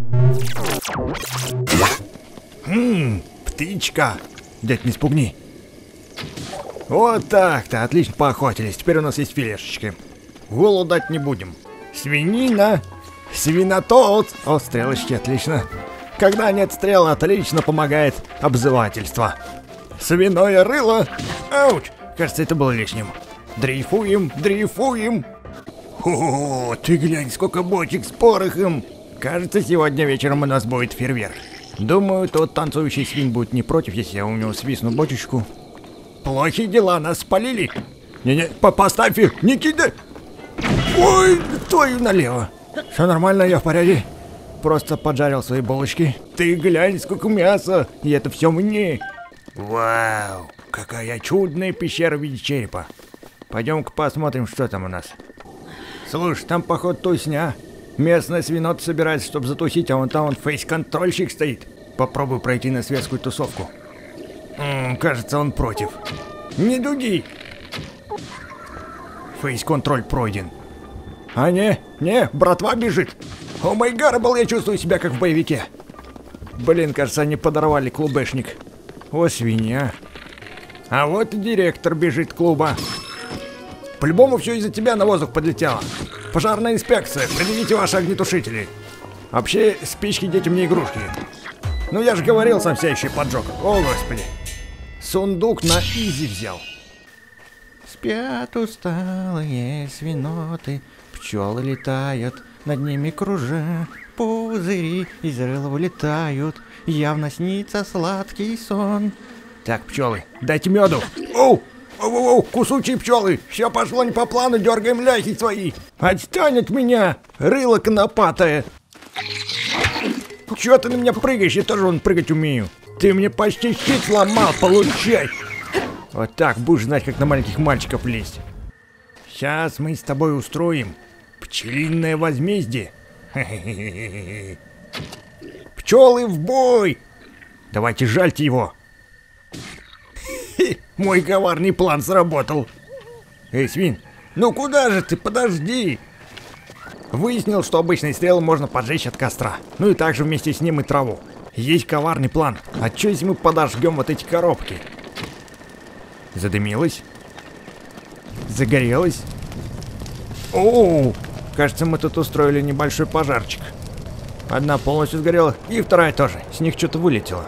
Птичка. Дядь, не спугни. Вот так-то, отлично поохотились. Теперь у нас есть филешечки. Голодать не будем. Свинина. Свинотоут. О, стрелочки, отлично. Когда нет стрел, отлично помогает обзывательство. Свиное рыло. Ауч. Кажется, это было лишним. Дрейфуем, дрейфуем. О, ты глянь, сколько бочек с порохом. Кажется, сегодня вечером у нас будет фейерверк. Думаю, тот танцующий свинь будет не против, если я у него свистну бочечку. Плохие дела, нас спалили. Не-не, поставь их, не кидай. Ой, твою налево. Все нормально, я в порядке. Просто поджарил свои булочки. Ты глянь, сколько мяса, и это все мне. Вау, какая чудная пещера в виде черепа. Пойдем-ка посмотрим, что там у нас. Слушай, там, походу, тусня. Местная свинот собирается, чтобы затусить, а вон там фейс-контрольщик стоит. Попробую пройти на светскую тусовку. Кажется, он против. Не дуди. Фейс-контроль пройден. А не, братва бежит. О май гарбл, я чувствую себя как в боевике. Блин, кажется, они подорвали клубешник. О, свинья. А вот и директор бежит клуба. По-любому все из-за тебя на воздух подлетело. Пожарная инспекция, предъявите ваши огнетушители. Вообще, спички детям не игрушки. Ну я же говорил, сам себя еще и поджег. О, господи. Сундук на изи взял. Спят усталые свиноты, пчелы летают, над ними кружа, пузыри из рыла вылетают, явно снится сладкий сон. Так, пчелы, дайте меду. Оу! Оу, кусучие пчелы, все пошло не по плану, дергаем ляхи свои. Отстань от меня, рыло конопатое. Чего ты на меня прыгаешь, я тоже вон прыгать умею. Ты мне почти щит сломал, получай. Вот так будешь знать, как на маленьких мальчиков лезть. Сейчас мы с тобой устроим пчелиное возмездие. Пчелы в бой! Давайте жальте его. Мой коварный план сработал. Эй, свин, ну куда же ты? Подожди. Выяснил, что обычные стрелы можно поджечь от костра. Ну и также вместе с ним и траву. Есть коварный план. А что если мы подожгем вот эти коробки? Задымилось. Загорелось. Оу, кажется, мы тут устроили небольшой пожарчик. Одна полностью сгорела, и вторая тоже. С них что-то вылетело.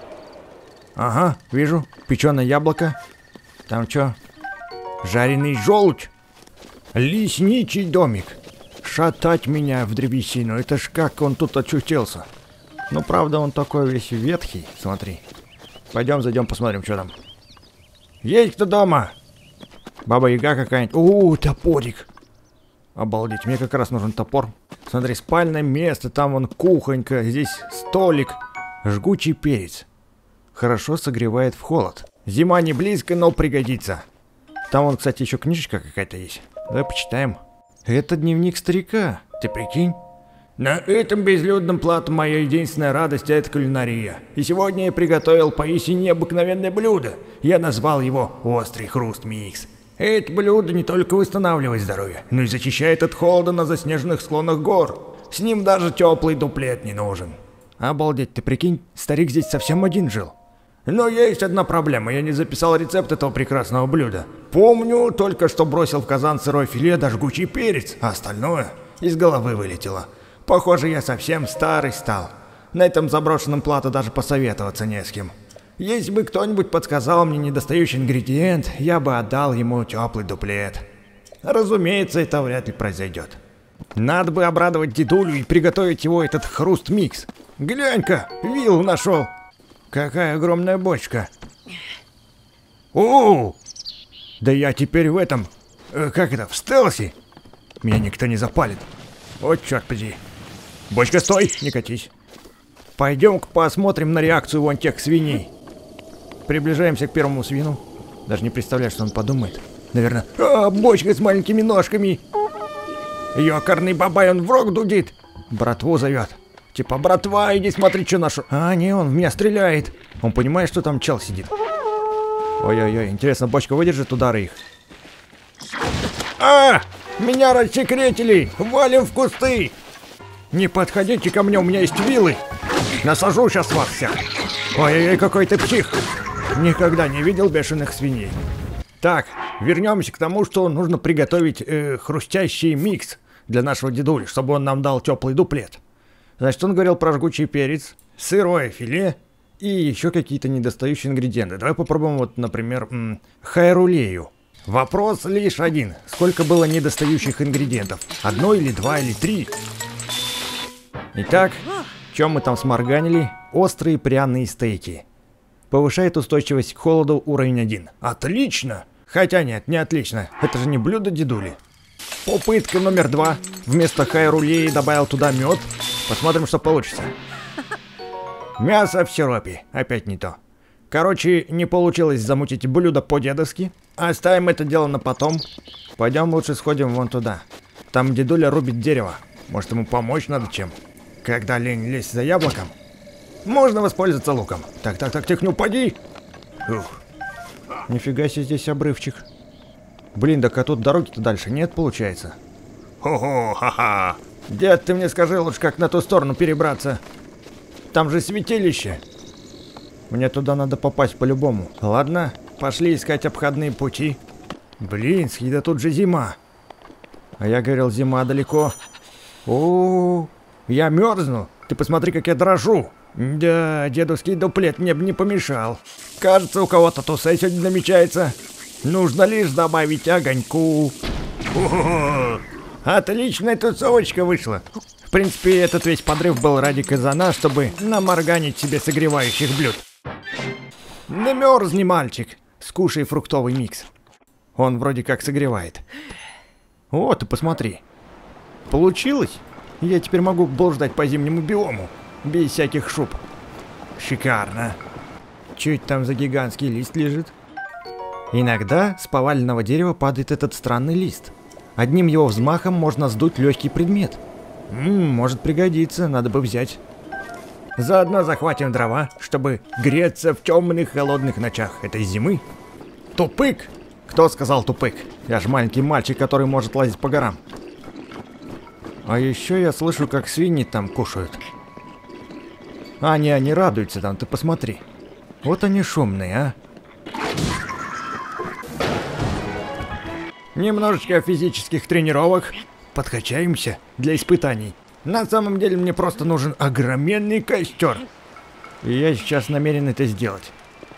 Ага, вижу. Печеное яблоко. Там что? Жареный желудь. Лесничий домик. Шатать меня в древесину. Это ж как он тут очутился. Ну, правда, он такой весь ветхий. Смотри. Пойдем, зайдем, посмотрим, что там. Есть кто дома? Баба-яга какая-нибудь. Топорик. Обалдеть, мне как раз нужен топор. Смотри, спальное место, там вон кухонька, здесь столик. Жгучий перец. Хорошо согревает в холод. Зима не близко, но пригодится. Там вон, кстати, еще книжечка какая-то есть. Давай почитаем. Это дневник старика, ты прикинь? На этом безлюдном плато моя единственная радость — это кулинария. И сегодня я приготовил поистине необыкновенное блюдо. Я назвал его «Острый хруст микс». Это блюдо не только восстанавливает здоровье, но и защищает от холода на заснеженных склонах гор. С ним даже теплый дуплет не нужен. Обалдеть, ты прикинь, старик здесь совсем один жил. Но есть одна проблема, я не записал рецепт этого прекрасного блюда. Помню, только что бросил в казан сырое филе да жгучий перец, а остальное из головы вылетело. Похоже, я совсем старый стал. На этом заброшенном плато даже посоветоваться не с кем. Если бы кто-нибудь подсказал мне недостающий ингредиент, я бы отдал ему теплый дуплет. Разумеется, это вряд ли произойдет. Надо бы обрадовать дедулю и приготовить его этот хруст-микс. Глянь-ка, виллу нашел. Какая огромная бочка. О, да я теперь в этом, как это, в стелсе. Меня никто не запалит. Вот черт подери. Бочка, стой, не катись. Пойдем-ка посмотрим на реакцию вон тех свиней. Приближаемся к первому свину. Даже не представляю, что он подумает. Наверное, бочка с маленькими ножками. Ёкарный бабай, он в рог дудит. Братву зовет. Типа, братва, иди смотри, что нашу. А, не, он в меня стреляет. Он понимает, что там чел сидит. Ой-ой-ой, интересно, бочка выдержит удары их. Меня рассекретили! Валим в кусты! Не подходите ко мне, у меня есть вилы. Насажу сейчас вас всех. Ой-ой-ой, какой ты псих. Никогда не видел бешеных свиней. Так, вернемся к тому, что нужно приготовить хрустящий микс для нашего дедули, чтобы он нам дал теплый дуплет. Значит, он говорил про жгучий перец, сырое филе и еще какие-то недостающие ингредиенты. Давай попробуем вот, например, хайрулею. Вопрос лишь один. Сколько было недостающих ингредиентов? 1 или 2 или 3? Итак, чем мы там сморганили? Острые пряные стейки. Повышает устойчивость к холоду, уровень 1. Отлично! Хотя нет, не отлично. Это же не блюдо дедули. Попытка номер 2. Вместо хайрулеи добавил туда мед. Посмотрим, что получится. Мясо в сиропе. Опять не то. Короче, не получилось замутить блюдо по-дедовски. Оставим это дело на потом. Пойдем лучше сходим вон туда. Там дедуля рубит дерево. Может, ему помочь надо чем? Когда лень лезть за яблоком, можно воспользоваться луком. Так, тихо, не упади. Ух. Нифига себе здесь обрывчик. Блин, так а тут дороги-то дальше нет, получается. Хо-хо, ха-ха. Дед, ты мне скажи лучше, как на ту сторону перебраться. Там же святилище. Мне туда надо попасть по-любому. Ладно, пошли искать обходные пути. Блин, да тут же зима. А я говорил, зима далеко. О, я мерзну. Ты посмотри, как я дрожу. Да, дедовский дуплет мне бы не помешал. Кажется, у кого-то тусе сегодня намечается. Нужно лишь добавить огоньку. О-о-о. Отличная тусовочка вышла. В принципе, этот весь подрыв был ради казана, чтобы наморганить себе согревающих блюд. Не мерзни, мальчик. Скушай фруктовый микс. Он вроде как согревает. О, ты посмотри. Получилось? Я теперь могу блуждать по зимнему биому. Без всяких шуб. Шикарно. Чуть там за гигантский лист лежит. Иногда с поваленного дерева падает этот странный лист. Одним его взмахом можно сдуть легкий предмет. Может пригодиться, надо бы взять. Заодно захватим дрова, чтобы греться в темных холодных ночах этой зимы. Тупык! Кто сказал тупык? Я же маленький мальчик, который может лазить по горам. А еще я слышу, как свиньи там кушают. Они радуются там, ты посмотри. Вот они шумные, а. Немножечко физических тренировок. Подкачаемся для испытаний. На самом деле мне просто нужен огроменный костер. И я сейчас намерен это сделать.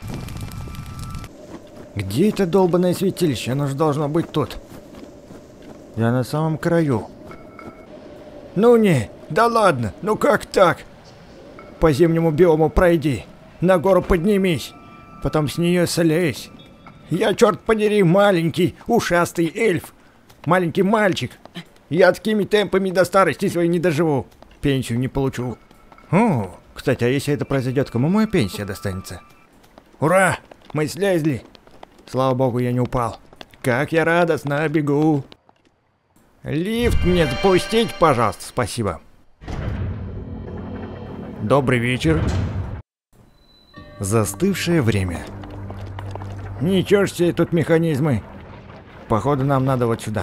Где это долбанное святилище? Оно же должно быть тут. Я на самом краю. Ну не, да ладно, ну как так? По зимнему биому пройди, на гору поднимись, потом с нее слезь. Я, черт подери, маленький, ушастый эльф. Маленький мальчик. Я такими темпами до старости своей не доживу. Пенсию не получу. О, кстати, а если это произойдет, кому моя пенсия достанется? Ура! Мы слезли. Слава богу, я не упал. Как я радостно бегу. Лифт мне запустить, пожалуйста, спасибо. Добрый вечер. Застывшее время. Ничего ж себе тут механизмы. Походу нам надо вот сюда.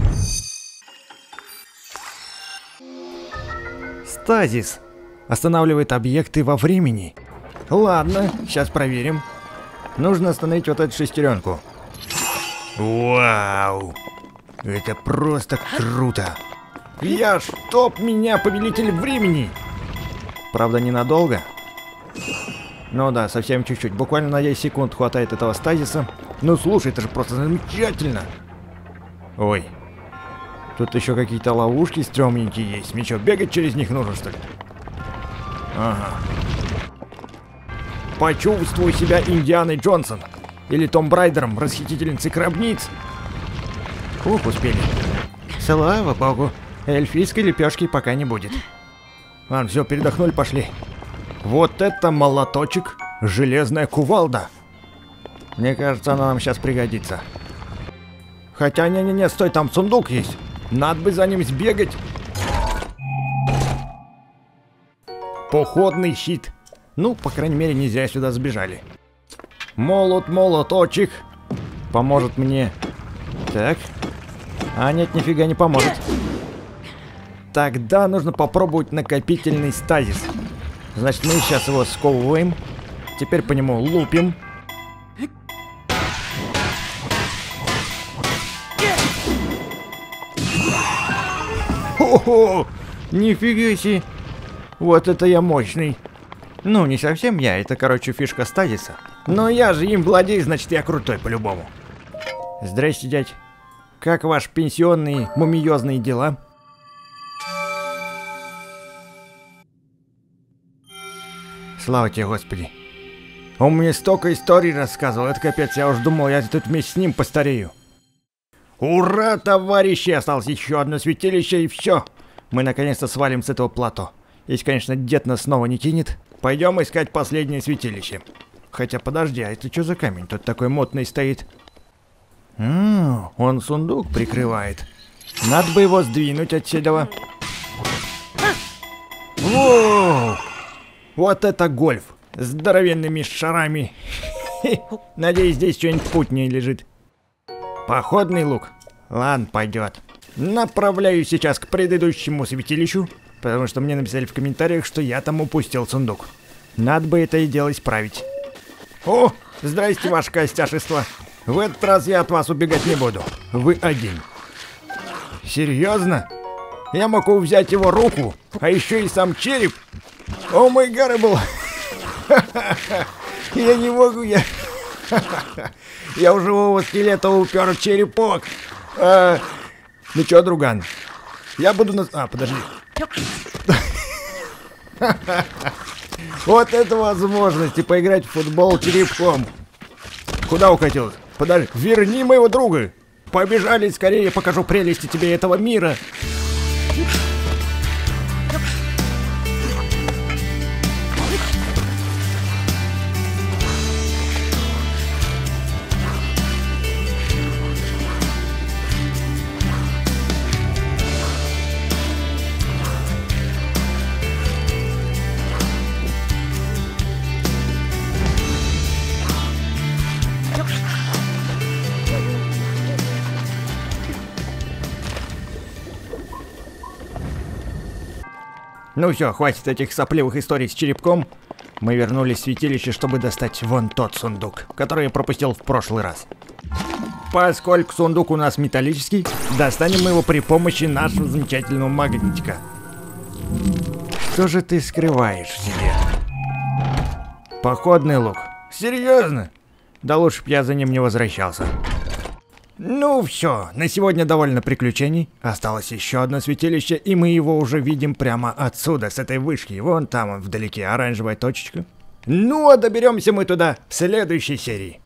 Стазис. Останавливает объекты во времени. Ладно, сейчас проверим. Нужно остановить вот эту шестеренку. Вау! Это просто круто. Чтоб меня, повелитель времени! Правда, ненадолго. Ну да, совсем чуть-чуть. Буквально на 10 секунд хватает этого стазиса. Ну слушай, это же просто замечательно. Ой. Тут еще какие-то ловушки стрёмненькие есть. Мне что, бегать через них нужно, что ли? Ага. Почувствуй себя Индианой Джонсон. Или Том Брайдером, расхитительницей гробниц. Ух, успели. Слава богу. Эльфийской лепешки пока не будет. Ладно, все, передохнули, пошли. Вот это молоточек. Железная кувалда. Мне кажется, она нам сейчас пригодится. Хотя, не-не-не, стой, там сундук есть. Надо бы за ним сбегать. Походный щит. Ну, по крайней мере, не зря сюда сбежали. Молоточек. Поможет мне. Так. А нет, нифига не поможет. Тогда нужно попробовать накопительный стазис. Значит, мы сейчас его сковываем. Теперь по нему лупим. Хо-хо! Нифига себе! Вот это я мощный. Ну, не совсем я, это, короче, фишка стазиса. Но я же им владею, значит, я крутой по-любому. Здрасте, дядь. Как ваши пенсионные мумиозные дела? Слава тебе, Господи. Он мне столько историй рассказывал, это капец, я уж думал, я тут вместе с ним постарею. Ура, товарищи, осталось еще одно святилище и все. Мы наконец-то свалим с этого плато. Если, конечно, дед нас снова не кинет, пойдем искать последнее святилище. Хотя, подожди, а это что за камень тут такой модный стоит? Он сундук прикрывает. Надо бы его сдвинуть отсюда. Воу! Вот это гольф! С здоровенными шарами. Надеюсь, здесь что-нибудь путнее лежит. Походный лук. Ладно, пойдет. Направляюсь сейчас к предыдущему святилищу, потому что мне написали в комментариях, что я там упустил сундук. Надо бы это и дело исправить. О, здрасте, ваше костяшество. В этот раз я от вас убегать не буду. Вы один. Серьезно? Я могу взять его руку, а еще и сам череп? О май гарбл! Я не могу, я у живого скелета упер черепок. Ну чё, друган? Я буду на... подожди. Вот это возможности поиграть в футбол черепком. Куда укатил? Подожди, верни моего друга. Побежали скорее, покажу прелести тебе этого мира. Ну все, хватит этих сопливых историй с черепком. Мы вернулись в святилище, чтобы достать вон тот сундук, который я пропустил в прошлый раз. Поскольку сундук у нас металлический, достанем мы его при помощи нашего замечательного магнитика. Что же ты скрываешь в себе? Походный лук. Серьезно? Да лучше б я за ним не возвращался. Ну все, на сегодня довольно приключений. Осталось еще одно святилище, и мы его уже видим прямо отсюда, с этой вышки. Вон там, вдалеке, оранжевая точечка. Ну а доберемся мы туда в следующей серии.